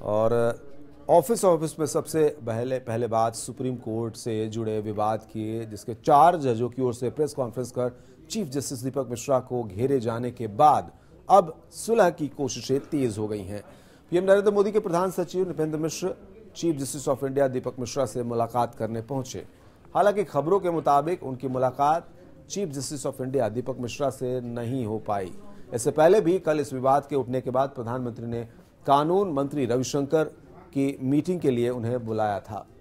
और ऑफिस में सबसे पहले बात सुप्रीम कोर्ट से जुड़े विवाद की, जिसके 4 जजों की ओर से प्रेस कॉन्फ्रेंस कर चीफ जस्टिस दीपक मिश्रा को घेरे जाने के बाद अब सुलह की कोशिशें तेज हो गई हैं। पीएम नरेंद्र मोदी के प्रधान सचिव Nripendra Mishra chief justice of India Deepak Mishra से मुलाकात करने पहुंचे। हालांकि खबरों के मुताबिक उनकी मुलाकात chief justice of India Deepak Mishra से नहीं हो पाई। इससे पहले भी कल इस विवाद के उठने के बाद प्रधानमंत्री ने कानून मंत्री रविशंकर की मीटिंग के लिए उन्हें बुलाया था।